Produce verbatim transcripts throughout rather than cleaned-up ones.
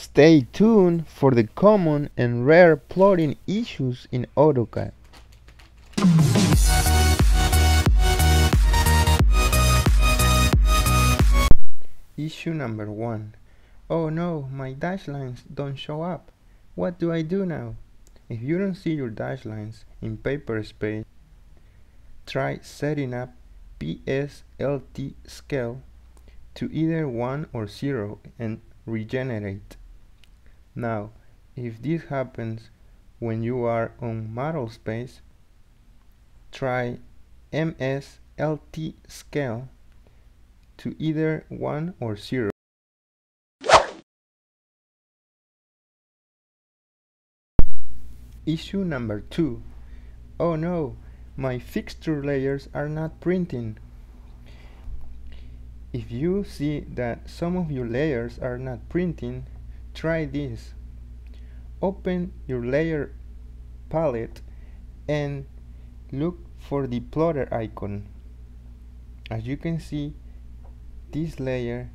Stay tuned for the common and rare plotting issues in Autocad. Issue number one. Oh no, my dash lines don't show up. What do I do now? If you don't see your dash lines in paper space, try setting up P S L T scale to either one or zero and regenerate. Now, if this happens when you are on model space, try M S L T scale to either one or zero. Issue number two. Oh no, my fixture layers are not printing. If you see that some of your layers are not printing, try this. Open your layer palette and look for the plotter icon. As you can see, this layer,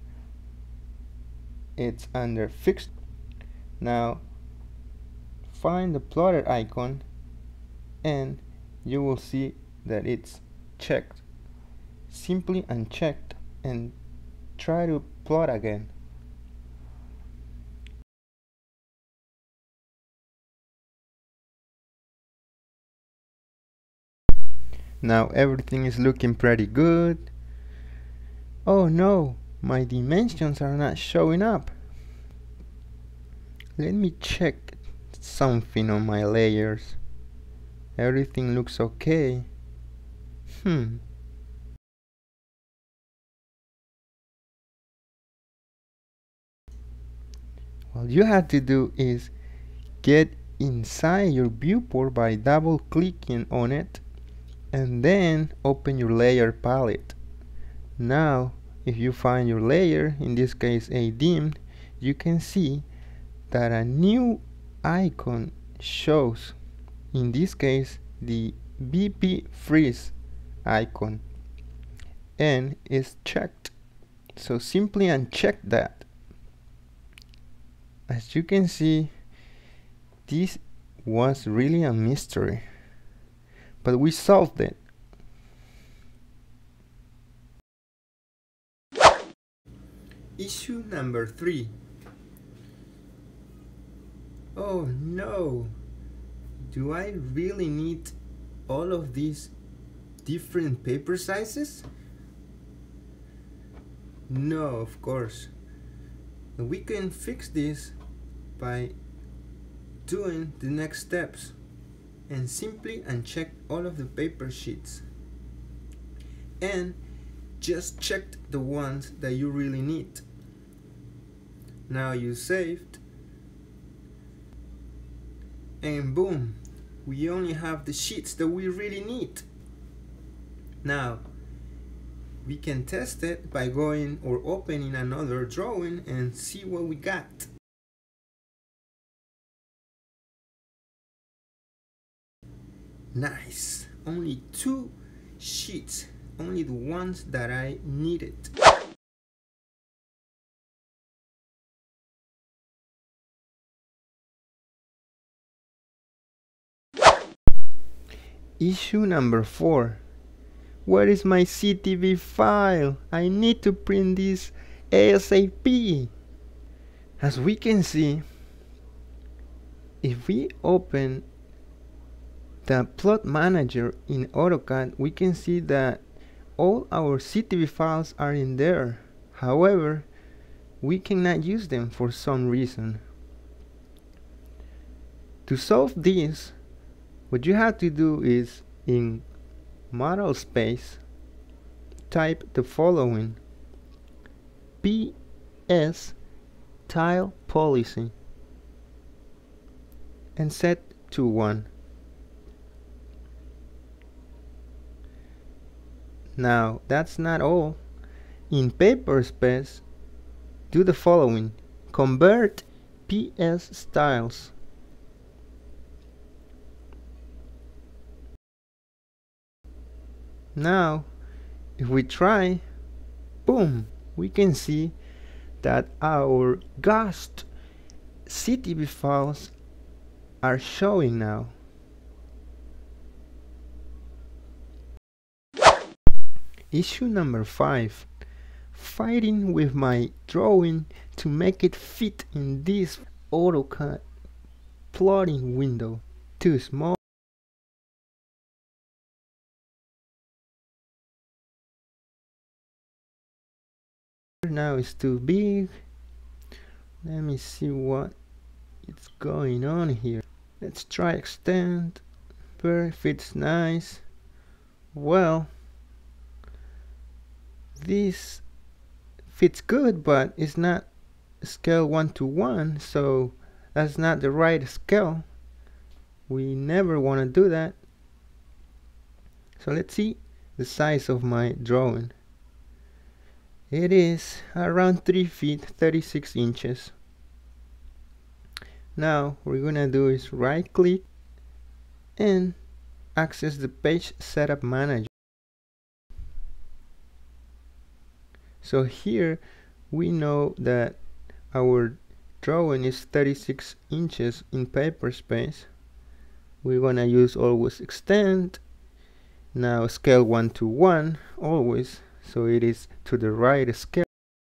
it's under fixed. Now find the plotter icon and you will see that it's checked. Simply uncheck and try to plot again. Now everything is looking pretty good. Oh no, my dimensions are not showing up. Let me check something on my layers. Everything looks okay. Hmm. What you have to do is get inside your viewport by double clicking on it and then open your layer palette. Now if you find your layer, in this case a dim, you can see that a new icon shows. In this case the B P freeze icon, and is checked. So simply uncheck that. As you can see, this was really a mystery, but we solved it. Issue number three. Oh no, do I really need all of these different paper sizes? No, of course. We can fix this by doing the next steps and simply uncheck all of the paper sheets and just check the ones that you really need. Now you saved, and boom, we only have the sheets that we really need. Now we can test it by going or opening another drawing and see what we got. Nice, only two sheets, only the ones that I needed. Issue number four. Where is my C T V file? I need to print this ASAP. As we can see, if we open the plot manager in AutoCAD, we can see that all our C T V files are in there. However, we cannot use them for some reason. To solve this, what you have to do is in model space, type the following: P S tile policy and set to one. Now that's not all. In paper space, do the following: convert P S styles. Now if we try, boom, we can see that our ghost C T B files are showing now. Issue number five. Fighting with my drawing to make it fit in this Autocad plotting window. Too small. Now it's too big. Let me see what is going on here. Let's try extend. Very fits nice. Well, this fits good, but it's not scale one to one, so that's not the right scale. We never want to do that. So let's see the size of my drawing. It is around three feet, thirty-six inches. Now we're gonna do is right click and access the page setup manager. So here we know that our drawing is thirty-six inches in paper space. We're gonna use always extend. Now scale one to one always, so it is to the right scale.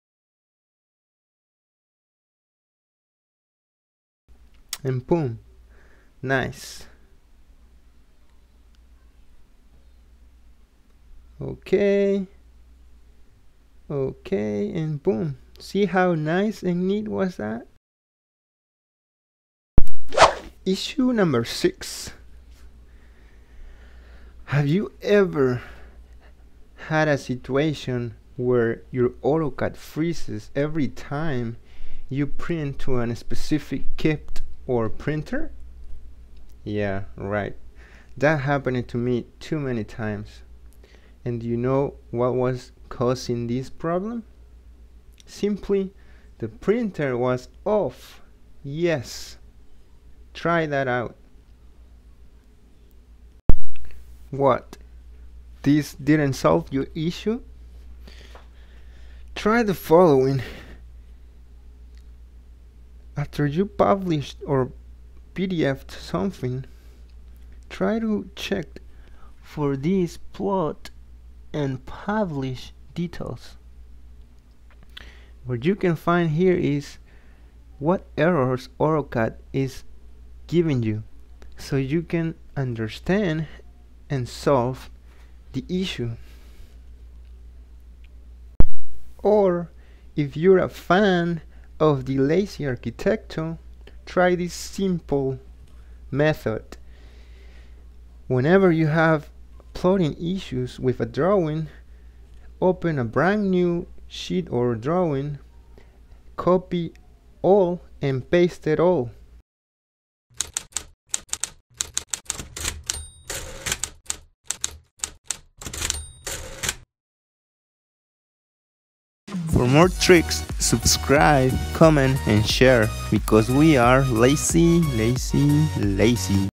And boom, nice. Okay. Okay, and boom. See how nice and neat was that? Issue number six. Have you ever had a situation where your Autocad freezes every time you print to a specific kit or printer? Yeah, right. That happened to me too many times. And do you know what was causing this problem? Simply, the printer was off. Yes. Try that out. What? This didn't solve your issue? Try the following. After you published or P D F'd something, try to check for this plot and publish details. What you can find here is what errors Autocad is giving you, so you can understand and solve the issue. Or if you're a fan of the lazy Arquitecto, try this simple method. Whenever you have plotting issues with a drawing, open a brand new sheet or drawing, copy all and paste it all. For more tricks, subscribe, comment and share, because we are lazy, lazy, lazy.